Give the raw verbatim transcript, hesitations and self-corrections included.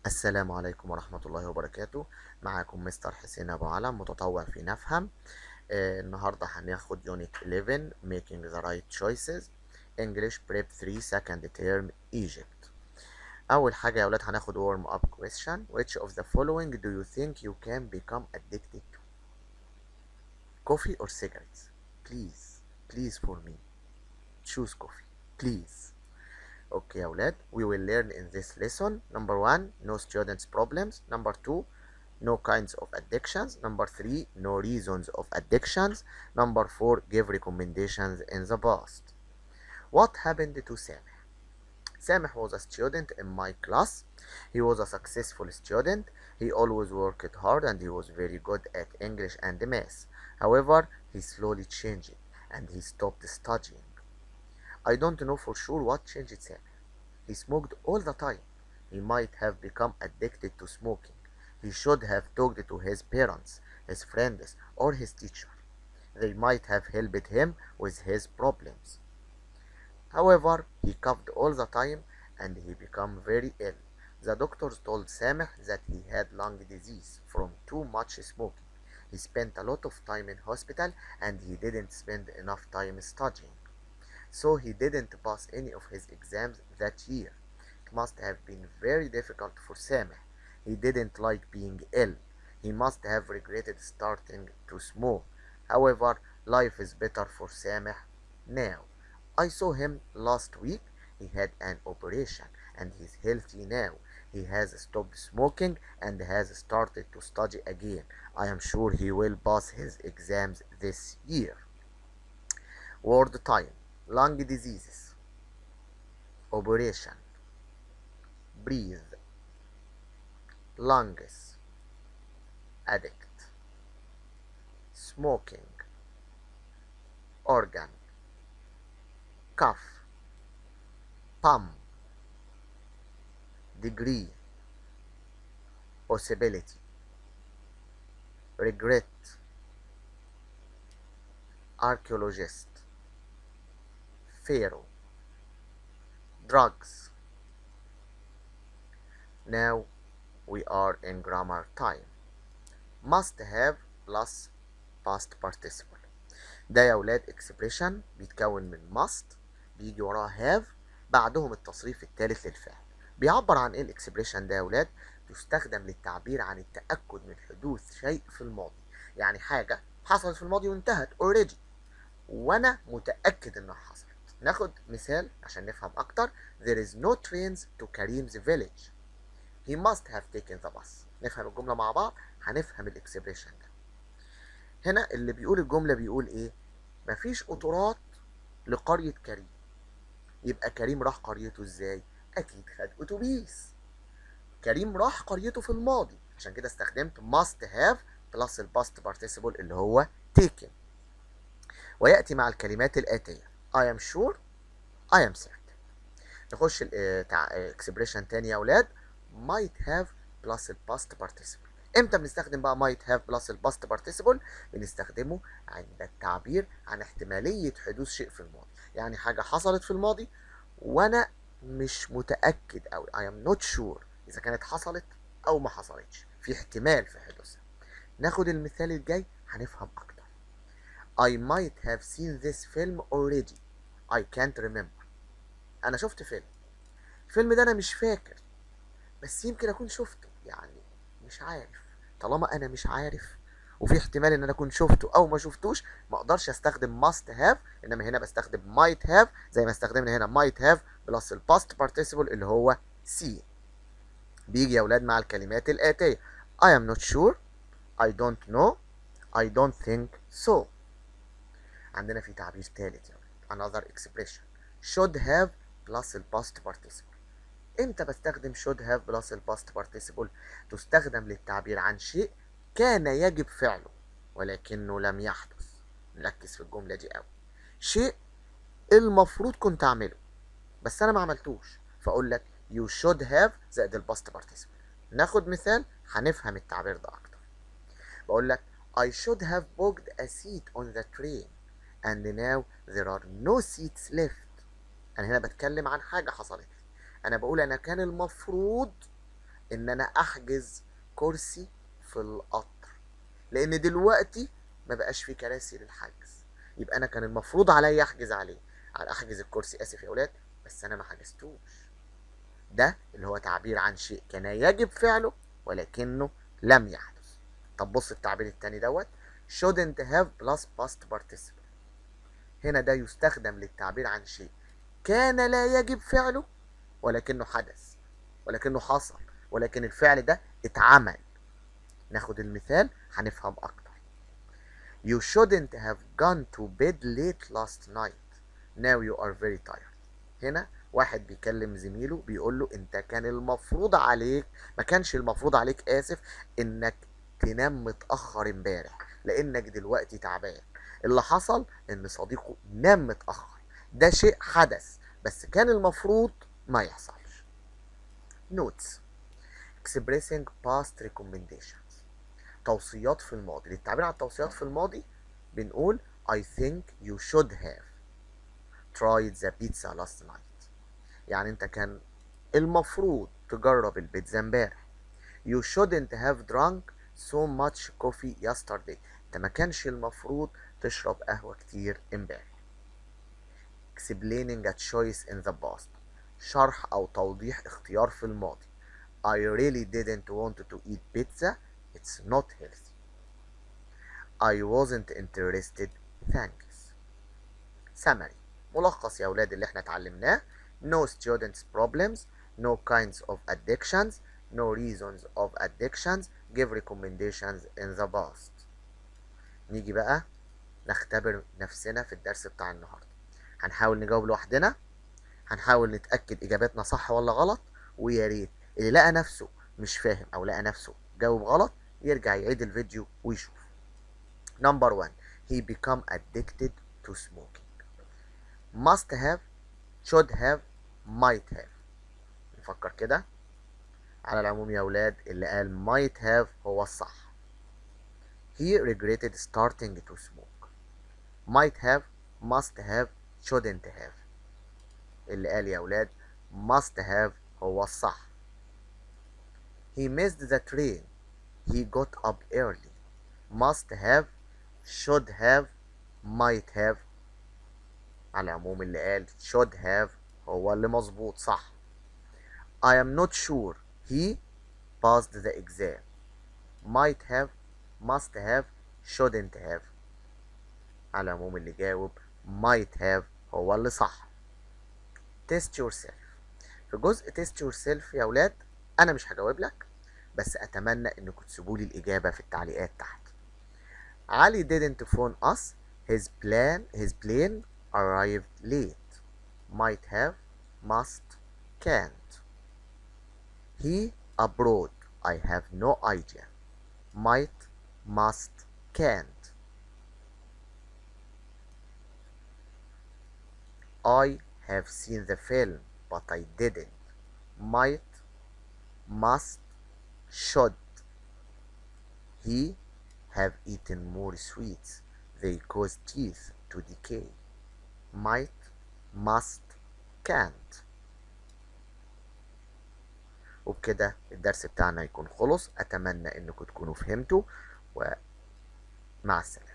السلام عليكم ورحمة الله وبركاته. معاكم مستر حسين أبو علم، متطوع في نفهم. آه النهاردة هناخد يونت إحداشر Making the Right Choices English Prep ثري Second Term Egypt. أول حاجة يا ولاد هناخد warm up question. Which of the following do you think you can become addicted to? Coffee or cigarettes? Please, please for me. Choose coffee, please. Okay يا ولاد, we will learn in this lesson. Number one, no students problems. Number two, no kinds of addictions. Number three, no reasons of addictions. Number four, give recommendations in the past. What happened to Sameh? Sameh was a student in my class. He was a successful student. He always worked hard and he was very good at English and math. However, he slowly changed and he stopped studying. I don't know for sure what changed Sameh. He smoked all the time. He might have become addicted to smoking. He should have talked to his parents, his friends, or his teacher. They might have helped him with his problems. However, he coughed all the time and he became very ill. The doctors told Sameh that he had lung disease from too much smoking. He spent a lot of time in hospital and he didn't spend enough time studying. So he didn't pass any of his exams that year. It must have been very difficult for Sameh. He didn't like being ill. He must have regretted starting to smoke. However, life is better for Sameh now. I saw him last week. He had an operation and he's healthy now. He has stopped smoking and has started to study again. I am sure he will pass his exams this year. Word time: lung diseases, operation, breathe, lungs, addict, smoking, organ, cough, pump, degree, possibility, regret, archaeologist, pharaoh, drugs. Now we are in grammar time. Must have plus past participle. ده يا ولاد expression بيتكون من must بيجي وراه have بعدهم التصريف الثالث للفعل. بيعبر عن ايه الاكسبريشن ده يا ولاد؟ تستخدم للتعبير عن التأكد من حدوث شيء في الماضي. يعني حاجة حصلت في الماضي وانتهت already وانا متأكد انها حصلت. ناخد مثال عشان نفهم اكتر. There is no trains to Karim's village. He must have taken the bus. نفهم الجملة مع بعض هنفهم الاكسبريشن ده. هنا اللي بيقول الجملة بيقول ايه؟ مفيش قطارات لقرية كريم. يبقى كريم راح قريته ازاي؟ اكيد خد اتوبيس. كريم راح قريته في الماضي، عشان كده استخدمت must have plus الباست participle اللي هو taken. ويأتي مع الكلمات الآتية: I am sure, I am certain. نخش الاكسبريشن تاني يا اولاد. might have plus الباست participle. امتى بنستخدم بقى might have plus الباست participle؟ بنستخدمه عند التعبير عن احتمالية حدوث شيء في الماضي. يعني حاجة حصلت في الماضي وانا مش متأكد أوي I am not sure اذا كانت حصلت او ما حصلتش، في احتمال في حدوثها. ناخد المثال الجاي هنفهم اكتر. I might have seen this film already. I can't remember. انا شفت فيلم، الفيلم ده انا مش فاكر بس يمكن اكون شفته، يعني مش عارف. طالما انا مش عارف وفي احتمال ان انا اكون شفته او ما شفتوش، ما اقدرش استخدم must have، انما هنا بستخدم might have زي ما استخدمنا هنا might have بلس الباست participle اللي هو see. بيجي يا اولاد مع الكلمات الاتيه: I am not sure, I don't know, I don't think so. عندنا في تعبير ثالث يا ولاد another expression: should have plus الباست participle. امتى بستخدم should have بلس الباست participle؟ تستخدم للتعبير عن شيء كان يجب فعله ولكنه لم يحدث. نركز في الجملة دي قوي. شيء المفروض كنت اعمله بس انا ما عملتوش، فاقول لك you should have زائد الباست participle. ناخد مثال هنفهم التعبير ده اكتر. بقول لك I should have booked a seat on the train and now there are no seats left. انا هنا بتكلم عن حاجة حصلت. انا بقول انا كان المفروض ان انا احجز كرسي في القطر، لان دلوقتي ما بقاش في كراسي للحجز. يبقى انا كان المفروض عليا احجز عليه، على احجز الكرسي، اسف يا اولاد، بس انا ما حجزتوش. ده اللي هو تعبير عن شيء كان يجب فعله ولكنه لم يحدث. طب بص التعبير التاني دوت shouldn't have plus past participle. هنا ده يستخدم للتعبير عن شيء كان لا يجب فعله ولكنه حدث، ولكنه حصل، ولكن الفعل ده اتعمل. ناخد المثال هنفهم اكتر. You shouldn't have gone to bed late last night. Now you are very tired. هنا واحد بيكلم زميله بيقول له انت كان المفروض عليك، ما كانش المفروض عليك، اسف، انك تنام متأخر امبارح لانك دلوقتي تعبان. اللي حصل ان صديقه نام متأخر، ده شيء حدث بس كان المفروض ما يحصلش. Notes expressing past recommendations. توصيات في الماضي. للتعبير عن التوصيات في الماضي بنقول I think you should have tried the pizza last night. يعني انت كان المفروض تجرب البيتزا امبارح. You shouldn't have drunk so much coffee yesterday. انت ما كانش المفروض تشرب قهوة كتير امبارح. Explaining a choice in the past. شرح او توضيح اختيار في الماضي. I really didn't want to eat pizza. It's not healthy. I wasn't interested. Thanks. Summary. ملخص يا أولاد اللي احنا اتعلمناه. No students problems. No kinds of addictions. No reasons of addictions. Give recommendations in the past. نيجي بقى نختبر نفسنا في الدرس بتاع النهاردة. هنحاول نجاوب لوحدنا، هنحاول نتأكد إجاباتنا صح ولا غلط، ويا ريت اللي لقى نفسه مش فاهم أو لقى نفسه جاوب غلط يرجع يعيد الفيديو ويشوف. Number one. He become addicted to smoking. Must have, should have, might have. نفكر كده. على العموم يا أولاد اللي قال might have هو الصح. He regretted starting to smoke. Might have, must have, shouldn't have. اللي قال يا أولاد must have هو الصح. He missed the train. He got up early. Must have, should have, might have. على العموم اللي قال should have هو اللي مظبوط صح. I am not sure he passed the exam. Might have, must have, shouldn't have. على العموم اللي جاوب might have هو اللي صح. Test yourself. في جزء test yourself يا ولاد أنا مش هجاوب لك، بس أتمنى إنكم تسيبوا لي الإجابة في التعليقات تحت. علي didn't phone us. His plan, his plane arrived late. Might have, must, can't. He abroad. I have no idea. Might, must, can't. I have seen the film, but I didn't. Might, must, should. He have eaten more sweets. They cause teeth to decay. Might, must, can't. وبكده الدرس بتاعنا يكون خلص. أتمنى إنكم تكونوا فهمتوا، ومع السلامة.